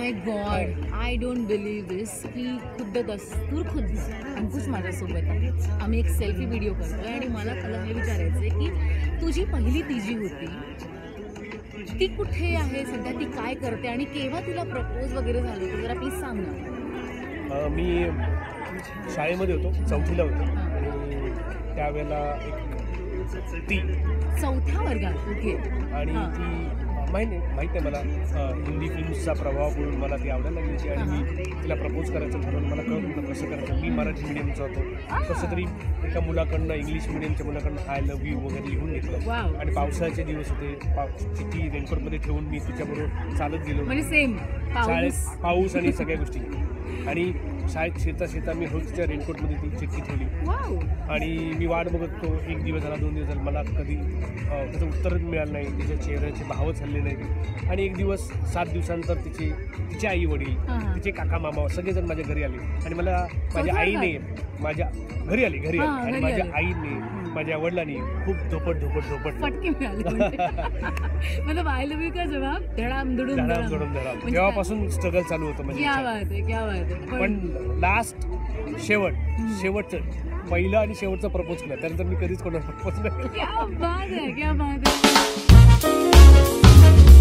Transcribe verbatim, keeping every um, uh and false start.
My god, I don't believe this की खुद्द दस्तूर खुद्द अंकुश माझ्यासोबत आहे. आम्ही एक सेल्फी व्हिडिओ करतोय आणि मला तुला हे विचारायचं आहे की तुझी पहिली ती जी होती ती कुठे आहे सध्या, ती काय करते आणि केव्हा तिला प्रपोज वगैरे झालं होतं, जरा प्लीज सांग ना. मी शाळेमध्ये होतो, चौथीला होतो आणि त्यावेळेला एक ती चौथ्या वर्गात. ओके. आणि ती माहिती माहीत आहे मला हिंदी फिल्म्सचा प्रभाव पडून मला ती आवडायला लागली आणि मी तिला प्रपोज करायचं म्हणून मला कळत होतं कसं करायचं. मी मराठी मिडियमचा होतो, कसं तरी एका मुलाकडनं इंग्लिश मिडियमच्या मुलाकडनं आय लव्ह यू वगैरे लिहून घेतलं आणि पावसाळ्याचे दिवस होते, ती रेनकोटमध्ये ठेवून मी तिच्याबरोबर चालत गेलो. म्हणजे सेम शाळेत पाऊस आणि सगळ्या गोष्टी. आणि शाळेत शेता शेता मी रोजच्या रेनकोटमध्ये ती चिठ्ठी ठेवली आणि मी वाट बघत होतो. एक दिवस झाला, दोन दिवस झाला, मला कधी त्याचं उत्तरच मिळालं नाही, तिच्या चेहऱ्याचे भावच हल्ले नाहीत. आणि एक दिवस सात दिवसानंतर तिचे तिचे आई वडील, तिचे काका मामा सगळेजण माझ्या घरी आले आणि मला माझ्या आईने माझ्या घरी आली घरी आली आणि माझ्या आईने माझ्या वडिलांनी खूप धोपट धोपट धोपट फटके मिळाले. मतलब आय लव्ह यू का जवाब धडाम धडूम धडाम धडूम धडाम. तेव्हापासून स्ट्रगल चालू होतं म्हणजे. क्या बात आहे, क्या बात आहे. पण लास्ट शेवट शेवटचं पहिलं आणि शेवटचं प्रपोज केलं, त्यानंतर मी कधीच कोणाला प्रपोज नाही. क्या बात आहे, क्या बात आहे.